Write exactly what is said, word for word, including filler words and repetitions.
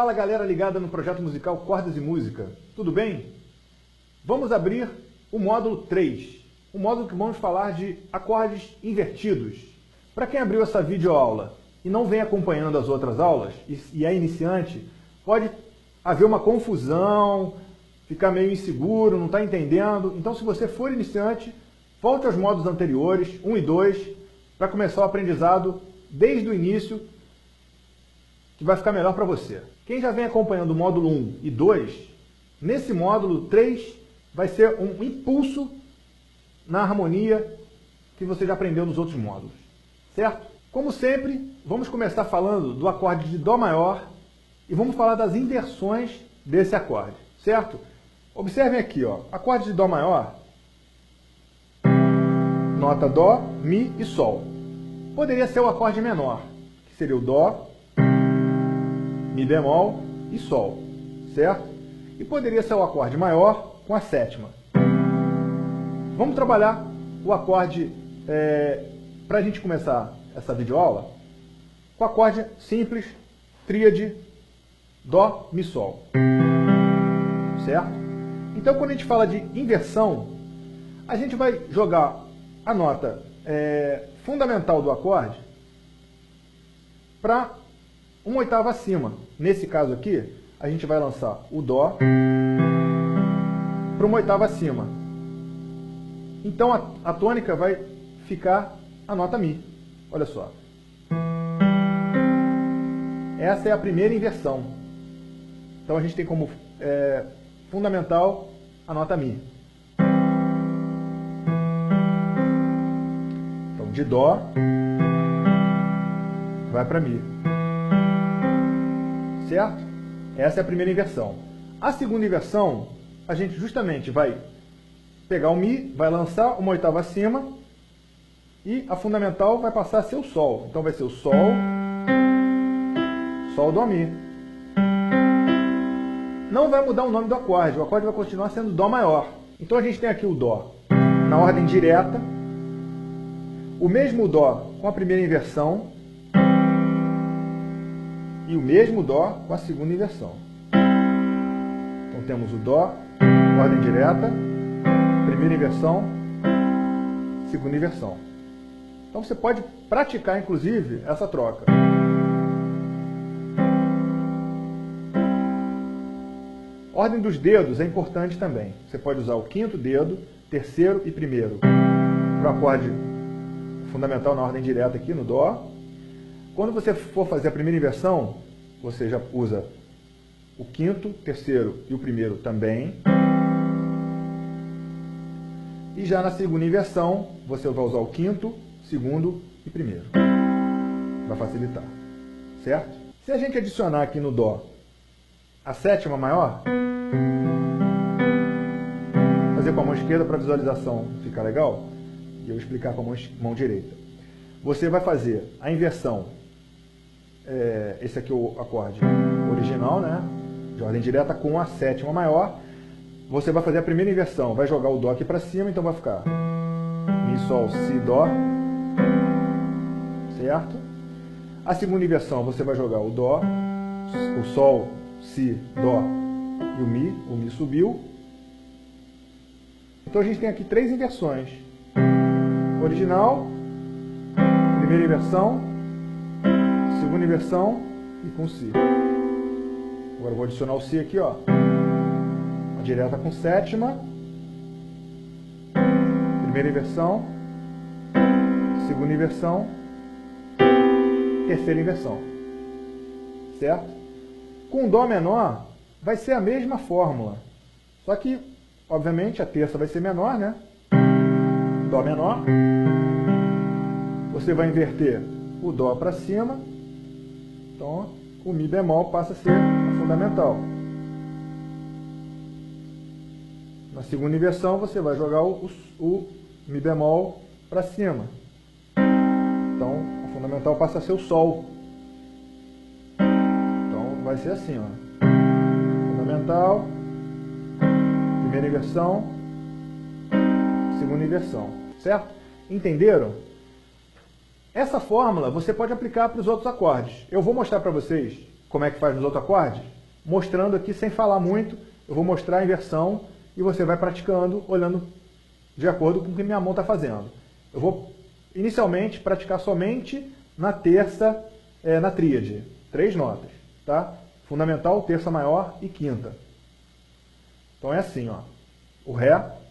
Fala galera ligada no projeto musical Cordas e Música, tudo bem? Vamos abrir o módulo três, o módulo que vamos falar de acordes invertidos. Para quem abriu essa videoaula e não vem acompanhando as outras aulas e é iniciante, pode haver uma confusão, ficar meio inseguro, não está entendendo. Então, se você for iniciante, volte aos módulos anteriores, um e dois, para começar o aprendizado desde o início, que vai ficar melhor para você. Quem já vem acompanhando o módulo um e dois, nesse módulo três vai ser um impulso na harmonia que você já aprendeu nos outros módulos, certo? Como sempre, vamos começar falando do acorde de Dó maior e vamos falar das inversões desse acorde, certo? Observem aqui, ó, acorde de Dó maior, nota Dó, Mi e Sol. Poderia ser o acorde menor, que seria o Dó, Mi bemol e Sol, certo? E poderia ser o acorde maior com a sétima. Vamos trabalhar o acorde, é, para a gente começar essa videoaula, com o acorde simples, tríade, Dó, Mi, Sol, certo? Então, quando a gente fala de inversão, a gente vai jogar a nota é, fundamental do acorde para uma oitava acima. Nesse caso aqui, a gente vai lançar o Dó para uma oitava acima. Então a, a tônica vai ficar a nota Mi. Olha só. Essa é a primeira inversão. Então a gente tem como é, fundamental a nota Mi. Então de Dó vai para Mi. Certo? Essa é a primeira inversão. A segunda inversão, a gente justamente vai pegar o Mi, vai lançar uma oitava acima e a fundamental vai passar a ser o Sol. Então vai ser o Sol, Sol, Dó, Mi. Não vai mudar o nome do acorde, o acorde vai continuar sendo Dó maior. Então a gente tem aqui o Dó na ordem direta, o mesmo Dó com a primeira inversão, e o mesmo Dó com a segunda inversão. Então temos o Dó, ordem direta, primeira inversão, segunda inversão. Então você pode praticar, inclusive, essa troca. Ordem dos dedos é importante também. Você pode usar o quinto dedo, terceiro e primeiro para o acorde fundamental na ordem direta aqui no Dó. Quando você for fazer a primeira inversão, você já usa o quinto, terceiro e o primeiro também. E já na segunda inversão, você vai usar o quinto, segundo e primeiro. Vai facilitar. Certo? Se a gente adicionar aqui no Dó a sétima maior, fazer com a mão esquerda para a visualização ficar legal, e eu explicar com a mão, mão direita. Você vai fazer a inversão. É, esse aqui é o acorde original, né? De ordem direta com a sétima maior. Você vai fazer a primeira inversão, vai jogar o Dó aqui para cima, então vai ficar Mi, Sol, Si, Dó, certo? A segunda inversão você vai jogar o Dó, o Sol, Si, Dó e o Mi, o Mi subiu. Então a gente tem aqui três inversões: original, primeira inversão, segunda inversão e com Si. Agora eu vou adicionar o Si aqui, ó. Uma direta com sétima, primeira inversão, segunda inversão, terceira inversão. Certo? Com Dó menor vai ser a mesma fórmula. Só que, obviamente, a terça vai ser menor, né? Dó menor. Você vai inverter o Dó para cima. Então, o Mi bemol passa a ser a fundamental. Na segunda inversão, você vai jogar o, o, o Mi bemol para cima. Então, a fundamental passa a ser o Sol. Então, vai ser assim, ó. Fundamental, primeira inversão, segunda inversão. Certo? Entenderam? Essa fórmula você pode aplicar para os outros acordes. Eu vou mostrar para vocês como é que faz nos outros acordes? Mostrando aqui sem falar muito, eu vou mostrar a inversão e você vai praticando, olhando de acordo com o que minha mão está fazendo. Eu vou, inicialmente, praticar somente na terça, é, na tríade. Três notas, tá? Fundamental, terça maior e quinta. Então é assim, ó. O Ré,